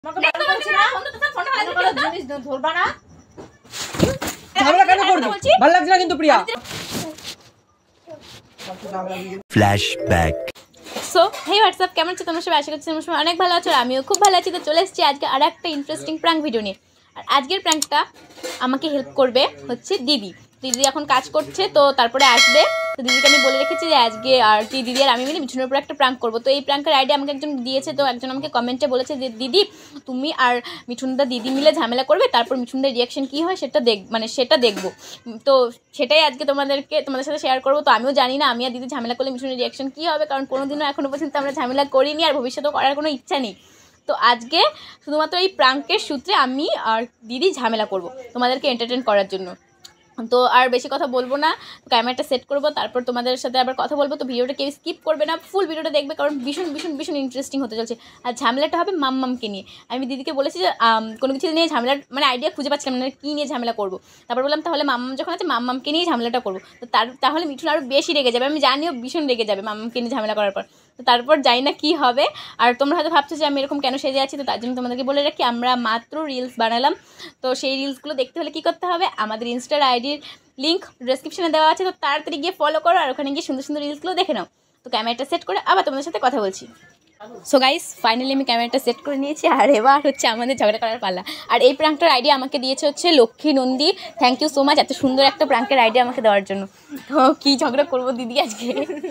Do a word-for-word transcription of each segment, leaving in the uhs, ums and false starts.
Flashback. So hey WhatsApp, কেমন আছো তোমরা সবাই? আশা করছি তোমরা সবাই অনেক ভালো আছো, আমিও খুব ভালো আছি। তো চলে এসেছি আজকে আর একটা ইন্টারেস্টিং প্র্যাঙ্ক ভিডিও নিয়ে। আর আজকের প্র্যাঙ্কটা আমাকে হেল্প করবে হচ্ছে দিদি। দিদি এখন কাজ করছে, তো তারপরে আসবে। তো দিদিকে আমি বলে রেখেছি যে আজকে আর কি দিদি আর আমি মিলে মিঠুনের উপর একটা প্র্যাঙ্ক করবো। তো এই প্র্যাঙ্কের আইডিয়া আমাকে একজন দিয়েছে, তো একজন আমাকে কমেন্টে বলেছে যে দিদি তুমি আর মিঠুনদা দিদি মিলে ঝামেলা করবে, তারপর মিঠুনদার রিয়াকশন কী হয় সেটা দেখ মানে সেটা দেখবো। তো সেটাই আজকে তোমাদেরকে তোমাদের সাথে শেয়ার করবো। তো আমিও জানি না আমি আর দিদি ঝামেলা করলে মিঠুনের রিয়াকশন কী হবে, কারণ কোনোদিনও এখনও পর্যন্ত আমরা ঝামেলা করিনি আর ভবিষ্যতেও করার কোনো ইচ্ছা নেই। তো আজকে শুধুমাত্র এই প্র্যাঙ্কের সূত্রে আমি আর দিদি ঝামেলা করব তোমাদেরকে এন্টারটেন করার জন্য। তো আর বেশি কথা বলবো না, ক্যামেরাটা সেট করবো, তারপর তোমাদের সাথে আবার কথা বলবো। তো ভিডিওটা কেউ স্কিপ করবে না, ফুল ভিডিওটা দেখবে, কারণ ভীষণ ভীষণ ভীষণ ইন্টারেস্টিং হতে চলছে। আর ঝামেলাটা হবে মাম্মামকে নিয়ে। আমি দিদিকে বলেছি যে কোনো কিছু নিয়ে ঝামেলার মানে আইডিয়া খুঁজে পাচ্ছিলাম না, কী নিয়ে ঝামেলা করবো। তারপর বললাম তাহলে মাম্মাম যখন আছে মাম্মামকে নিয়েই ঝামেলাটা করবো। তো তার তাহলে মিঠুন আরও বেশি রেগে যাবে, আমি জানিও ভীষণ রেগে যাবে মাম্মামকে নিয়ে ঝামেলা করার পর। তো তারপর জানি না কী হবে। আর তোমরা হয়তো ভাবছো যে আমি এরকম কেন সেজে আছি, তো তার জন্য তোমাদেরকে বলে রাখি আমরা মাত্র রিলস বানালাম। তো সেই রিলসগুলো দেখতে হলে কী করতে হবে, আমাদের ইনস্টার আইডির লিঙ্ক ডেসক্রিপশনে দেওয়া আছে, তো তাড়াতাড়ি গিয়ে ফলো করো আর ওখানে গিয়ে সুন্দর সুন্দর রিলসগুলো দেখে নাও। তো ক্যামেরাটা সেট করে আবার তোমাদের সাথে কথা বলছি। সো গাইস ফাইনালি আমি ক্যামেরাটা সেট করে নিয়েছি, আর এবার হচ্ছে আমাদের ঝগড়া করার পালা। আর এই প্র্যাঙ্কটার আইডিয়া আমাকে দিয়েছে হচ্ছে Lakshmi Nandi. Thank you so much এত সুন্দর একটা প্র্যাঙ্কের আইডিয়া আমাকে দেওয়ার জন্য। তো কী ঝগড়া করবো দিদি আজকে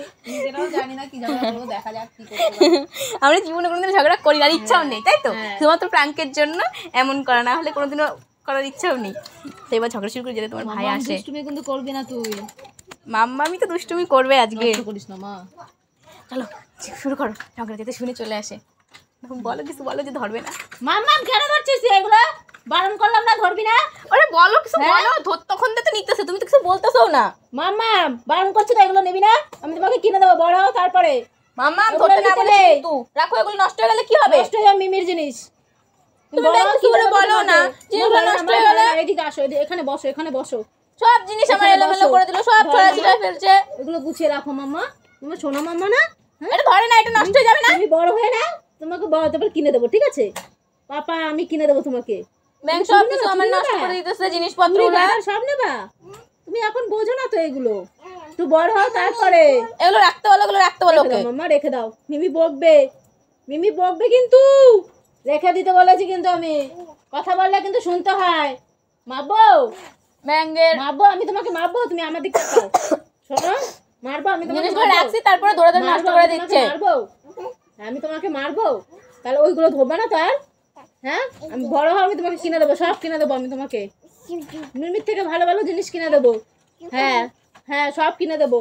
আমরা জীবনে কোনোদিন ঝগড়া করি আর ইচ্ছাও নেই, তাই তো? শুধুমাত্র প্র্যাঙ্কের জন্য এমন করা, না হলে কোনোদিনও করার ইচ্ছাও নেই। তো এবার ঝগড়া শুরু করে যেতে তোমার ভাই আসে। তুমি কিন্তু করবি না তুই। মাম্মা আমি তো দুষ্টুমি করবে আজকে। করিস না মা। চলো শুরু করো, ঝগড়া যেতে শুনে চলে আসে। বলো কিছু, বলো যে ধরবে না। মাম্মা কেন ধরছিস এগুলো? বারণ করলাম না, ধরবি না। আরে বলো কিছু, বলো। তখন তো নিতেছে, তুমি তো কিছু বলতেছো না। মাম্মা বারণ করছি তো, এগুলো নিবি না। আমি তোমাকে কিনে দেবো বড় হও তারপরে। মাম্মা ধরতে না বলে কিন্তু রাখো, এগুলো নষ্ট হয়ে গেলে কি হবে? নষ্ট হয়ে যাবে মিমির জিনিস। তুমি কি করে বলো না জিনিসগুলো নষ্ট হয়ে গেলে? এদিকে আসো, এখানে বসো, এখানে বসো। সব জিনিস আমার এলোমেলো করে দিল, সব ছড়া ছিটা ফেলছে। এগুলো গুছিয়ে রাখো মাম্মা। তুমি শোনো মাম্মা না, এটা ধরে না, এটা নষ্ট হয়ে যাবে না। তুমি বড় হয়ে না, তোমাকে বড় তারপর কিনে দেবো, ঠিক আছে? পাপা আমি কিনে দেবো তোমাকে। ব্যাংক সব কিছু আমার নষ্ট করে দিতেছে জিনিসপত্র, সব নেবা। তুমি এখন বোঝো না তো এগুলো, তুই বড় হও তারপরে। এগুলো রাখতে বলো, এগুলো রাখতে বলো। মাম্মা রেখে দাও, মিমি বকবে, মিমি বকবে কিন্তু। রেখে দিতে বলেছি কিন্তু, আমি কথা বললে কিন্তু শুনতে হয়। মারবো ব্যাঙ্গের মারবো, আমি তোমাকে মারবো, তুমি আমার দিকে তাকাও। শোনো, মারবো আমি তোমাকে, রাখছি তারপরে ধরে ধরে নষ্ট করে দিচ্ছে। মারবো আমি তোমাকে, মারবো। তাহলে ওইগুলো ধরবে না তার? হ্যাঁ আমি বড় হও, আমি তোমাকে কিনে দেবো, সব কিনে দেবো আমি তোমাকে। মিমির থেকে ভালো ভালো জিনিস কিনে দেবো। হ্যাঁ হ্যাঁ সব কিনে দেবো।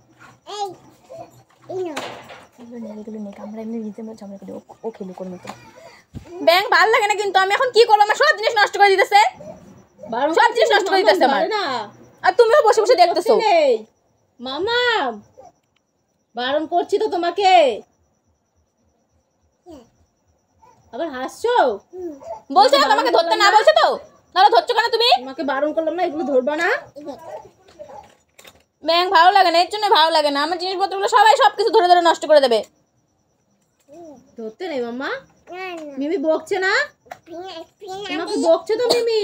ব্যাংক ভালো লাগে না কিন্তু, আমি এখন কি করবো? আমার সব জিনিস নষ্ট করে দিতেছে, সব জিনিস নষ্ট করে দিতেছে আমার। আর তুমিও বসে বসে দেখতেছো। মামা বারণ করছি তো তোমাকে, আবার হাসছো। বলছো না তোমাকে ধরতে, না বলছো তো, তাহলে ধরছো কেন তুমি? তোমাকে বারণ করলাম না, এগুলো ধরবা না। ব্যাংক ভালো লাগে না, এর জন্য ভালো লাগে না। আমার জিনিসপত্রগুলো সবাই সবকিছু ধরে ধরে নষ্ট করে দেবে। ধরতে নেই মাম্মা, মিমি বকছে না, তোমাকে বকছে তো মিমি।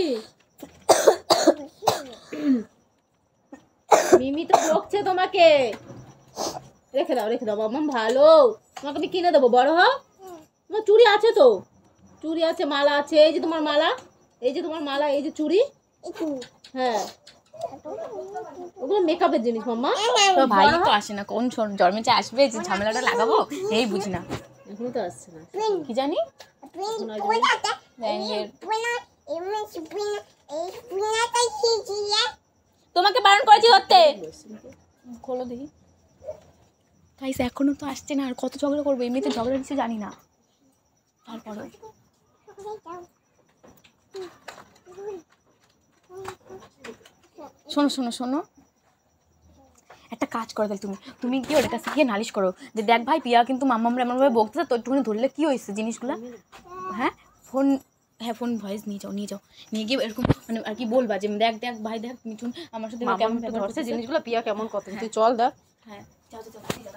মিমি তো বকছে তোমাকে। রেখে দাও, রেখে দাও মাম্মা, ভালো। তোমাকে আমি কিনে দেবো, বড় হও। তোমার চুড়ি আছে তো, চুড়ি আছে, মালা আছে। এই যে তোমার মালা, এই যে তোমার মালা, এই যে চুড়ি। হ্যাঁ ওগুলো মেকআপের জিনিস মাম্মা। তো ভাই তো আসে না, কোন জন্মেছে আসবে যে ঝামেলাটা লাগাবো, এই বুঝি না। এখনো তো আসছে না, কি জানি। তোমাকে বারণ করেছি ধরতে, খোলো দেখি। গাইস এখনো তো আসছে না, আর কত ঝগড়া করবো? এমনিতে ঝগড়া কিছু জানি না, তারপরে শোনো শোনো শোনো একটা কাজ করো তাহলে, তুমি তুমি কি ওর কাছে গিয়ে নালিশ করো যে দেখ ভাই পিয়া কিন্তু মাম্মামরা এমনভাবে বকতেছে, তো একটুখানি ধরলে কী হয়েছে জিনিসগুলো। হ্যাঁ ফোন, হ্যাঁ ফোন ভয়েস নিয়ে যাও, নিয়ে যাও, নিয়ে গিয়ে এরকম মানে আর কি বলবা যে দেখ দেখ ভাই দেখ মিঠুন আমার সাথে কেমন ধরছে জিনিসগুলো, পিয়া কেমন কথা, তুই চল দেখ। হ্যাঁ যাও যাও যাও।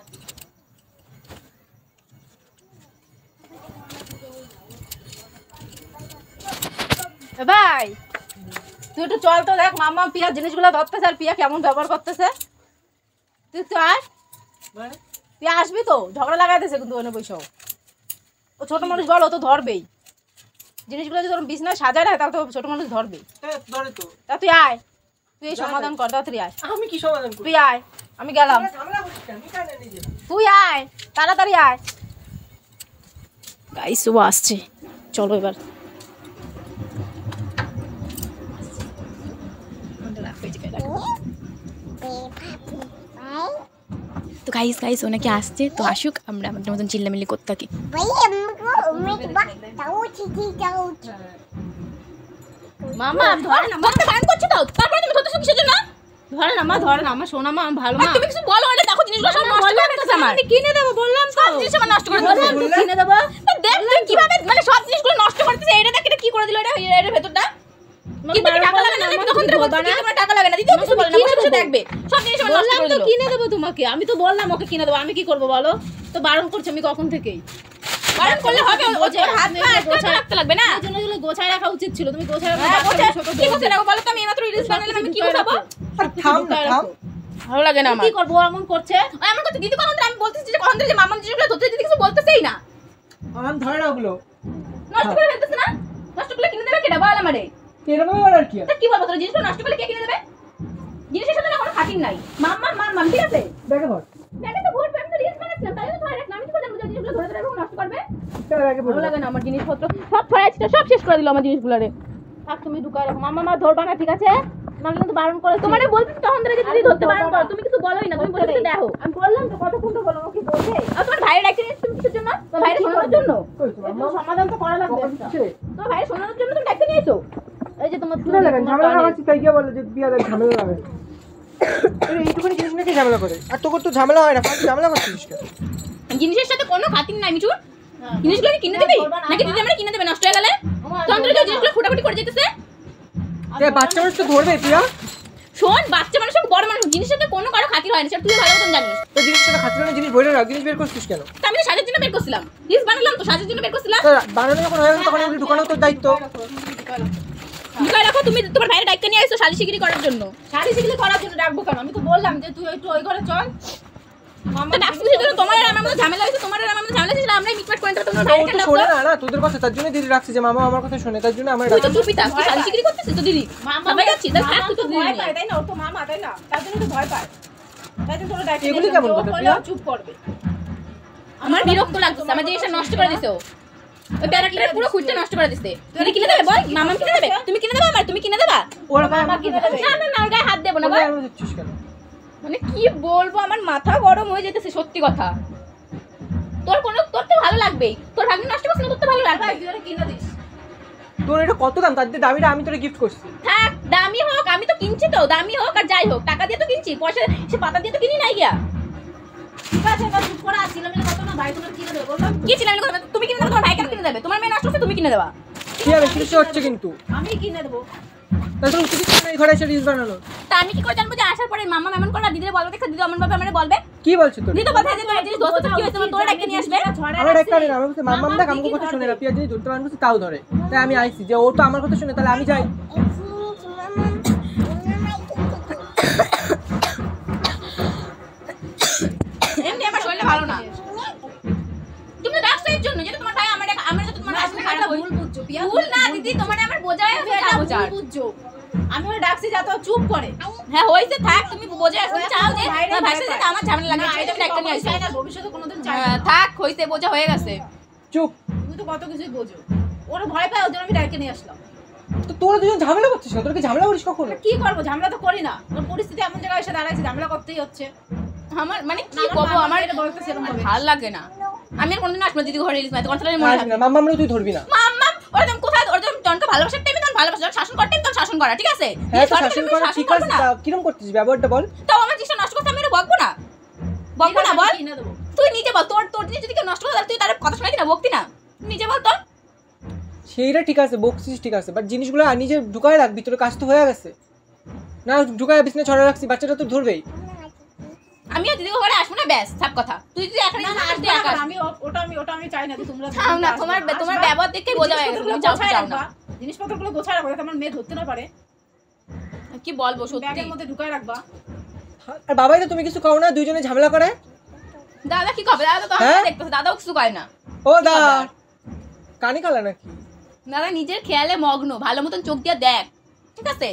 ভাই তুই একটু চল তো, দেখ মাম্মা পিয়া জিনিসগুলো ধরতেছে আর পিয়া কেমন ব্যবহার করতেছে। তুই তো আস, তুই আসবি তো, ঝগড়া লাগাইতেছে কিন্তু ওখানে বসেও। ও ছোট মানুষ বল, ও তো ধরবেই জিনিসগুলো। যদি তোর বিছনায় সাজায় না তাহলে তো ছোট মানুষ ধরবেই। তা তুই আয়, তুই এই সমাধান কর, তাড়াতাড়ি আয়। আমি কি সমাধান করব? তুই আয়, আমি গেলাম। তুই আয়, তাড়াতাড়ি আয়। গাইস ও আসছে, চলো এবার। তো গাইস গাইস ও নাকি আসছে, তো আসুক, আমরা আমাদের মতন চিল্লামিল্লি করতে থাকি। মামা ধরে না, ধরতে বারণ করছো তো, তারপরে তুমি ধরতেছো কিসের জন্য? ধরে না মা, ধরে না আমার সোনা মা, আমি ভালো মা। তুমি কিছু বলো, আরে দেখো জিনিসগুলো সব নষ্ট করে দিতেছে আমার। আমি কিনে দেব বললাম তো, সব জিনিস আমার নষ্ট করে দিতেছে। কিনে দেব। দেখ তুই কিভাবে মানে সব জিনিসগুলো নষ্ট করতেছে। এটা দেখ এটা কি করে দিল, এটা এর ভেতরটা কিন্তু টাকা লাগে না। আমি তখন ধরে বলছি কি তোমার টাকা লাগে না, দিতেও কিছু বলে না, বসে বসে দেখবে সব জিনিস আমার নষ্ট করে দিল। তো কিনে দেব তোমাকে, আমি তো বললাম ওকে কিনে দেব, আমি কি করব বলো তো? বারণ করছি আমি কখন থেকেই। বারণ করলে হবে, ও যে হাত পা গোছায় রাখতে লাগবে না। এজন্য এগুলো গোছায় রাখা উচিত ছিল, তুমি গোছায় রাখো। কি গোছায় রাখো বলো তো? আমি এইমাত্র রিলস বানালাম, আমি কি গোছাবো? থাম না, থাম। ভালো লাগে না আমার। কি করব, এমন করছে এমন করতে দিদি কখন আমি বলতেছি যে কখন যে মামাম জিনিসগুলো ধরতে দিদি কিছু বলতেছেই না। আমি ধরে না ওগুলো নষ্ট করে ফেলতেছ না, নষ্ট করে কিনে দেবে কেডা বল আমারে? এরকম আর কি? তা কি বলবো তোর জিনিসগুলো নষ্ট করে কে কিনে দেবে? জিনিসের সাথে না কোনো খাতির নাই। মাম্মা মাম্মা ঠিক আছে, দেখে ধর, দেখে তো ভোট আমি তো রিলস বানাচ্ছিলাম, তাই তো ধরে রাখলাম। আমি কি করে জানবো যে জিনিসগুলো ধরে ধরে এবং নষ্ট করবে? তার আগে ভালো লাগে না আমার জিনিসপত্র সব ছড়াইছিল, সব শেষ করে দিল আমার জিনিসগুলো রে। থাক তুমি ঢুকায় রাখো। মামা মা ধরবা না, ঠিক আছে? আমি কিন্তু বারণ করে তোমারে বলতেছি তখন ধরে যে দিদি ধরতে বারণ করো, তুমি কিছু বলোই না, তুমি বলতে দেখো। আমি বললাম তো, কতক্ষণ তো বললাম কি বলছে। আর তোমার ভাইয়ের ডাকতে নিয়েছো তুমি কিসের জন্য? তোমার ভাইয়ের শোনানোর জন্য? একটু সমাধান তো করা লাগবে। তোমার ভাইয়ের শোনানোর জন্য তুমি ডাকতে নিয়েছো? এই যে তোমার না লাগে ঝামেলা লাগাচ্ছি, তাই কি বলে যে বিয়াদের ঝামেলা লাগে? আরে এইটুকুনি জিনিস নাকি ঝামেলা করে? আর তোর তো ঝামেলা হয় না, ফালতু ঝামেলা করছিস কেন? জিনিসের সাথে কোনো খাতির নাই মিঠু। জিনিসগুলো কি কিনে দিবি নাকি দিদি আমরা কিনে দেবে নষ্ট হয়ে গেলে? তন্ত্র যে জিনিসগুলো ফুটাফুটি করে যেতেছে। তে বাচ্চা মানুষ তো ধরবে পিয়া। শোন, বাচ্চা মানুষ হোক বড় মানুষ, জিনিসের সাথে কোনো কারো খাতির হয় না, সেটা তুই ভালো মতন জানিস। তো জিনিসটা খাতির জিনিস বইলে রাখ, জিনিস বের করছিস কেন? তা আমি তো সাজের জন্য বের করছিলাম, রিলস বানালাম তো সাজের জন্য বের করছিলাম। তো বানানো যখন হয়ে গেল তখন এগুলো ঢুকানো তোর দায়িত্ব। ঢুকায় রাখো, তুমি তোমার ভাইয়ের দায়িত্ব নিয়ে আসছো শালি শিগগিরি করার জন্য। শাড়ি শিখলে করার জন্য ডাকবো কেন? আমি তো বললাম যে তুই একটু ওই ঘরে চল। মামা ডাকছো সেজন্য তোমার আর আমার মধ্যে ঝামেলা হয়েছে, তোমার আর আমার মধ্যে ঝামেলা হয়েছে, সেটা আমরাই মিটমাট করে দেবো। তোমার ভাইয়ের কেন শোনে ডাকছো? না না তোদের কথা, তার জন্য দিদি রাখছে যে মামা আমার কথা শোনে, তার জন্য আমরা তুই তো চুপই থাক, তুই শালি শিগগিরি করতেছিস তো দিদি। মামা সবাই যাচ্ছি তাই থাক, তুই তো দিদি ভয় নিয়ে। পায় তাই না, ও তো মামা তাই না, তার জন্য তো ভয় পায়। তাই জন্য তোরা ডাকতে এগুলি কেমন কথা প্রিয়া? চুপ করবে। আমার বিরক্ত লাগছে, আমার জিনিসটা নষ্ট করে দিছো। ওই ক্যারেক্টার পুরো খুঁজতে নষ্ট করে দিছে। তুই কিনে দেবে বল? মামা কিনে দেবে? তুমি কিনে দেবে আমার? তুমি কিনে দেবা? ওরা মামা কিনে দেবে। না না না, ওর গায়ে হাত দেব না বল। আমি দিচ্ছিস কেন? মানে কি বলবো, আমার মাথা গরম হয়ে যেতেছে সত্যি কথা। তোর কোনো তোর তো ভালো লাগবেই, তোর ভাগ্য নষ্ট করছিস না, তোর তো ভালো লাগবে। তুই ওরা কিনে দিস। তোর এটা কত দাম? তার দিয়ে দামিটা আমি তোরে গিফট করছি। থাক, দামি হোক, আমি তো কিনছি তো, দামি হোক আর যাই হোক, টাকা দিয়ে তো কিনছি, পয়সা সে পাতা দিয়ে তো কিনি নাই গিয়া। ঠিক আছে এবার চুপ করে আসছিলাম, আমি কত না ভাই তোমার কিনে দেবে বললাম। কি ছিলাম তুমি কিনে দেবে? তোমার ভাই কেন কিনে দেবে? তোমার মেয়ে নষ্ট হচ্ছে, তুমি কিনে দেবা। কি হবে? কিছু হচ্ছে কিন্তু আমি কিনে দেবো। তাহলে উচিত ছিল না এই ঘরে এসে রিলস বানানো। তা আমি কি করে জানবো যে আসার পরে মামা এমন করে দিদিরে বলবে? দেখো দিদি অমন ভাবে আমারে বলবে। কি বলছিস তুই? দিদি তো বলছে যে তোমার জিনিস দোস্ত কি হয়েছে, তোমার তোর ডাকতে নিয়ে আসবে। আমার একটা না, আমি বলছি মাম্মাম দেখ আমাকে কথা শুনে না, পিয়া জিনিস ধরতে পারেন বলছি তাও ধরে, তাই আমি আইছি যে ও তো আমার কথা শুনে, তাহলে আমি যাই। এমনি আমার শরীরটা ভালো না। তুমি ডাকছো এর জন্য যেটা তোমার ভাই আমার আমার যত তোমার আসলে খারাপ হই। ভুল বুঝছো পিয়া, ভুল না দিদি, তোমার আমার বোঝায় আছে এটা না ভুল বোঝার। বুঝছো। আমি ওরা ডাকছি যাতে ও চুপ করে। হ্যাঁ হইছে, থাক, তুমি বোঝায় তুমি চাও যে ভাইরে তোমার ভাইয়ের ভয় সাথে পায়। আমার ঝামেলা লাগে, না, এই এটা জন্য একটা নিয়ে আসি। চাই না, ভবিষ্যতে কোনোদিন চাই না। হ্যাঁ, থাক, হইছে, বোঝা হয়ে গেছে। চুপ। তুমি তো কত কিছুই বোঝো। ওরা ভয় পায়, ওর জন্য আমি ডাকে নিয়ে আসলাম। তো তোরা দুজন ঝামেলা করছিস না? তোরা কি ঝামেলা করিস কখনো? কি করবো, ঝামেলা তো করি না। ওর পরিস্থিতি এমন জায়গায় এসে দাঁড়াইছে, ঝামেলা করতেই হচ্ছে। আমার মানে কি না, করবো, মামা আমার এটা বলতেছে এরকম ভাবে। ভালো লাগে না। আমি আর কোনোদিন আসবো না দিদি ঘরে রিলস বানাতে, কনসার্টে মনে আসবি থাকে না, মাম্মামরে তুই ধরবি না। মাম্মা ওরা তুমি কোথায়, ওরা তুমি জনকে ভালোবাসার টাইমে তখন ভালোবাসা, যখন শাসন করতে তখন শাসন করা, ঠিক আছে? হ্যাঁ তো শাসন শাসন করলে করা শাসন ঠিক করবো আছে, না। তা কিরকম করছিস ব্যবহারটা বল? তাও আমার জিনিসটা নষ্ট করতে আমি এটা বকবো না, বকবো না বল। কিনে দেবো। তুই নিজে বল, তোর তোর জিনিস যদি কেউ নষ্ট করে তাহলে তুই তার কথা শোনাই না, বকতি না, নিজে বল তো। সেইটা ঠিক আছে, বকছিস ঠিক আছে, বাট জিনিসগুলো নিজে ঢুকায় রাখ, ভিতরে কাজ তো হয়ে গেছে না, ঢুকায় বিছনা ছড়া রাখছি, বাচ্চাটা তো ধরবেই। আমি আর দিদিকে ঘরে আসবো না, ব্যাস সব কথা। তুই যদি এখানে আসবি একা আমি ওটা আমি ওটা আমি চাই না যে তোমরা থাম না, তোমার তোমার ব্যবহার দেখে বোঝা যায় তুমি যাও যাও না। জিনিসপত্রগুলো গোছায় রাখবা যাতে আমার মেয়ে ধরতে না পারে। কি বলবো সত্যি, ব্যাগের মধ্যে ঢুকায় রাখবা। আর বাবাই তো তুমি কিছু খাও না, দুইজনে ঝামেলা করে। দাদা কি খাবে? দাদা তো হ্যাঁ? আমার দেখতেছে, দাদাও কিছু করে না। ও দা কানে কালা নাকি? দাদা নিজের খেয়ালে মগ্ন, ভালো মতন চোখ দিয়ে দেখ, ঠিক আছে?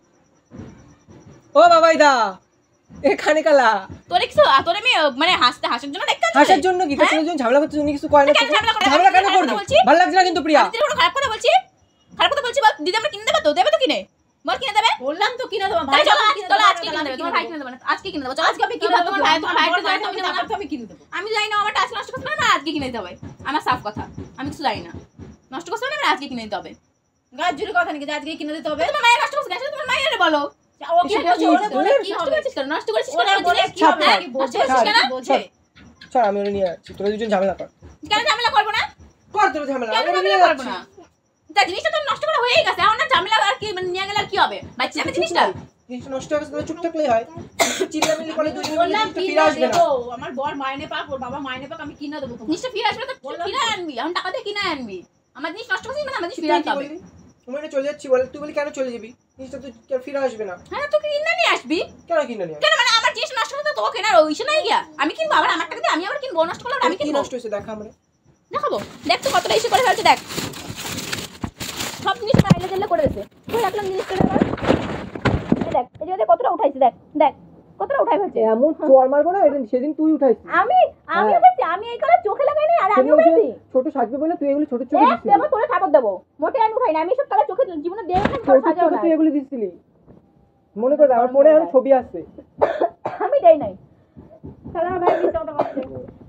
ও বাবাই দা এ কানে কালা। তোরে কিছু তোরে আমি মানে হাসতে হাসার জন্য দেখতে হাসার জন্য কি? তোমরা দুজন ঝামেলা করতে তুমি কিছু কয় না? কেন ঝামেলা করে? ঝামেলা কেন আমি করবে? বলছি? ভালো লাগছে না কিন্তু প্রিয়া। আমি তোর কোনো খারাপ কথা বলছি? খারাপ কথা বলছি? বল দিদি আমরা কিনে দেবে তো? দেবে তো কিনে? বল কিনে দেবে? বললাম তো কিনে দেবো। তাই ভাই চলো কিনে চলো দেবো, আজকে কিনে দেবে, তোমার ভাই কিনে দেবে না, আজকে কিনে দেবো। চলো আজকে আমি কিনে তোমার- দেবো। তোমার ভাই তোমার ভাই তো জানে, তুমি আমি জানো না। তারপর তো আমি কিনে দেবো। আমি জানি না, আমার আজকে নষ্ট করতে পারবে না, আজকে কিনে দিতে হবে। আমার সাফ কথা, আমি কিছু জানি না। নষ্ট করতে পারবে না, আজকে কিনে দিতে হবে। গাছ জুড়ে কথা নাকি যে আজকে কিনে দিতে হবে? তোমার মায়ের নষ্ট করছে, গেছে তোমার মায়ের বলো। ও কি বলছে? ওরে বলে কি নষ্ট হবে? করেছিস কেন? নষ্ট করেছিস ওরে কেন? বলে জিনিস? কি ছাপ হবে? ছাপ। কি বোঝে? ছাপ কি ছাপ। বোঝে? চল আমি ওরে নিয়ে যাচ্ছি, তোরা দুজন ঝামেলা কর। কেন ঝামেলা করবো না? কর তোরা ঝামেলা, কেন আমি ওরে ঝামেলা নিয়ে করবো যাচ্ছি। না? তা জিনিসটা তো নষ্ট করা হয়েই গেছে, এখন না ঝামেলা আর কি মানে নিয়ে গেলে আর কি হবে? বাচ্চা আমি জিনিসটা জিনিসটা নষ্ট হয়ে গেছে, তোমরা চুপ থাকলেই হয়। চিল্লামিল্লি করে দুজন বললাম মিলে কিনে ফিরে আসবে না। দেবো। আমার বর মাইনে পাক, ওর বাবা মাইনে পাক, আমি কিনে দেবো তোমাকে। জিনিসটা ফিরে আসবে তো কিনে আনবি, এখন টাকা দিয়ে কিনে আনবি। আমার জিনিস নষ্ট করছিস মানে আমার জিনিস তুই ফিরে কি আনতে হবে। বললি? তুমি এটা চলে যাচ্ছি বলে, তুই বলি কেন চলে যাবি? জিনিসটা তুই কেন ফিরে আসবে না? হ্যাঁ তোকে কিনে নিয়ে আসবি কেন কিনে নিয়ে আসবি? কেন? মানে আমার জিনিস নষ্ট হলে তো তোকে কেনার ওইসে নাই গিয়া, আমি কিনবো আবার আমার টাকা দিয়ে, আমি আবার কিনবো, নষ্ট করলে আবার আমি কি কিনবো। নষ্ট হয়েছে দেখা আমরা। দেখাবো, দেখ তো কতটা ইস্যু করে ফেলছে, দেখ সব জিনিস মাইলে দিলে করে দিয়েছে। তুই রাখলাম জিনিস করে দেখ, দেখ এই যে কতটা উঠাইছে, দেখ দেখ কতটা উঠাই ফেলছে। এমন চোর মারবো না, এটা সেদিন তুই উঠাইছিস। আমি আমিও দেখছি, আমি এই কালার চোখে লাগাই নাই, আর আমিও সেদিন দেখছি। যে ছোট সাজবে বলে তুই এগুলো ছোট চোখে দেখ দিছিলি। দেবো তোরে ঠাকুর দেবো, মোটে আমি উঠাই না, আমি সব কালার চোখে জীবনে দেখ না, ছোট সাজাও চোখে না তুই এগুলো দিছিলি। মনে করে আমার ফোনে এখন ছবি আছে। আমি দেই নাই। তাহলে আমার ভাই দিতে কথা বলছে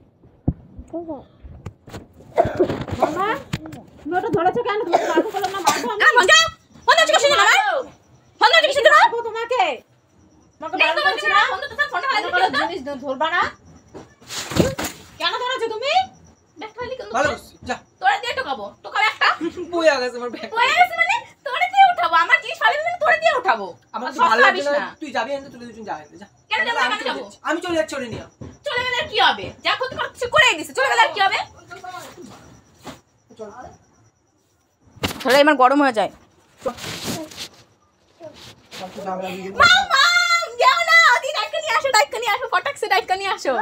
মামা তুমি ওটা ধরেছো কেন? তুমি তো মারবো বললাম না, মারবো আমি। না ফোন দাও, ফোন দাও কিছু না আমার ফোন দাও কিছু না মারবো তোমাকে। তোমাকে দেখ মারবো তো বলছি না, না। ফোন দাও তো, ফোনটা এত হাতে বড় জিনিস ধরবা না। কেন ধরেছো তুমি? দেখ খালি কিন্তু ভালো করছিস, যা। তোরে দিয়ে টোকাবো, টোকাবো একটা বইয়া গেছে আমার ব্যাগ। হয়ে গেছে মানে তোরে দিয়ে উঠাবো, আমার জিনিস ফালি মানে তোরে দিয়ে উঠাবো। আমার তো সস্তা ভালো ভাবিস লাগছে না। না, তুই যাবি এনে তুই দুজন যা এনে, যা। কেন যাবো, আমি কেন চলে যাবো? যাচ্ছি, আমি চলে যাচ্ছি ওরে নিয়ে। চলে গেলে আর কি হবে? যা ক্ষতি করছিস করেই দিছে, চলে গেলে আর কি হবে? চল। তাহলে আমার গরম হয়ে যায়। সব তো ঝামেলা দিয়ে দিবি। মামা যাও না, ওদি ডাইকা নিয়ে আসো, ডাইকা নিয়ে আসো, ফটাকসে ডাইকা নিয়ে আসো।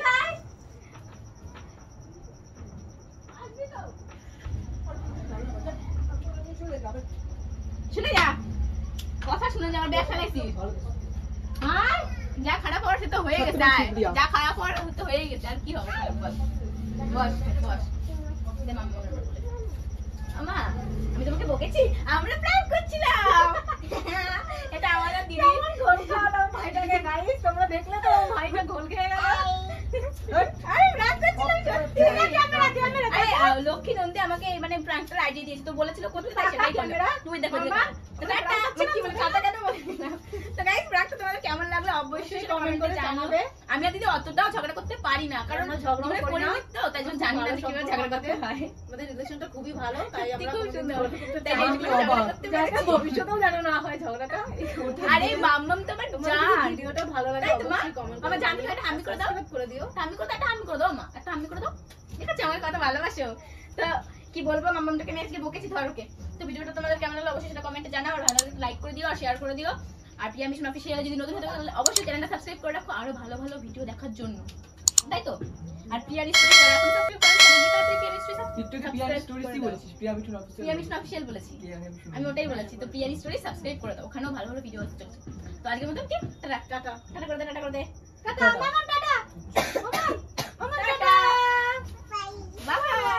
শুনে যা কথা, শুনে যা, আমার ব্যাগ ফেলাইছিস। আর যা খারাপ হওয়ার সে তো হয়ে গেছে, আয়। যা খারাপ হওয়ার তো হয়ে গেছে, আর কি হবে খারাপ? বল বস বস দে মাম্মা। আমা আমি তোমাকে বকেছি, আমরা প্ল্যান করছিলাম। এটা আমাদের দিদি ঘোল খাওয়ালো ভাইটাকে, গাইস তোমরা দেখলে তো ভাইটা ঘোল খেয়ে গেল। আরে প্ল্যান করছিলাম সত্যি। ক্যামেরা ক্যামেরা আরে লক্ষ্মী নন্দী আমাকে মানে প্র্যাঙ্কটার আইডিয়া দিয়েছে, তো বলেছিল কোথায় থাকে সেটাই ক্যামেরা, তুমি দেখো দেখো। তো একটা আমি কি বলে কথা কেন বলি না। তো গাইস প্র্যাঙ্কটা তোমাদের কেমন লাগলো অবশ্যই কমেন্ট করে জানাবে। আমি আর দিদি অতটাও ঝগড়া করতে পারি না, কারণ আমরা ঝগড়া আমরা করি না। পরিচিত তো, তাই জন্য জানি না যে কিভাবে ঝগড়া করতে হয়। আমাদের রিলেশনটা খুবই ভালো, তাই আমরা খুব কোনোদিন সুন্দর। ঝগড়া করতে তাই চাই জন্য না। ঝগড়া করতে পারি না। ভবিষ্যতেও যেন না হয় ঝগড়াটা। আরে মাম্মাম তো আমার তোমার জান। যদি ভিডিওটা ভালো লাগে তাই তো মা? অবশ্যই কমেন্ট আমার জানতে হয়, আমি করে দাও। সাবস্ক্রাইব করে দিও। একটা আমি করে দাও, একটা আমি করে দাও মা, একটা আমি করে দাও। ঠিক আছে, আমার কথা ভালোবাসো তো। কি বলবো, মাম্মামটাকে আমি আজকে বকেছি ধরোকে। তো ভিডিওটা তোমাদের কেমন লাগলো অবশ্যই সেটা কমেন্টে জানাও, আর ভালো লাগলে লাইক করে দিও আর শেয়ার করে দিও। আর প্রিয়া মিশন অফিসিয়াল যদি নতুন হতে তাহলে অবশ্যই চ্যানেলটা সাবস্ক্রাইব করে রাখো আরো ভালো ভালো ভিডিও দেখার জন্য, তাই তো? আর প্রিয়া স্টোরি যারা এখন সাবস্ক্রাইব করেন তারা কি তাড়াতাড়ি প্রিয়া স্টোরি টিকটকে প্রিয়া স্টোরিসই বলেছিস, Priya Mithun official. Priya mission official বলেছি, আমি ওটাই বলেছি। তো প্রিয়া স্টোরি সাবস্ক্রাইব করে দাও, ওখানেও ভালো ভালো ভিডিও চলছে। তো আজকের মতো কি টাটা টাটা টাটা করে দে, টাটা করে দে, টাটা।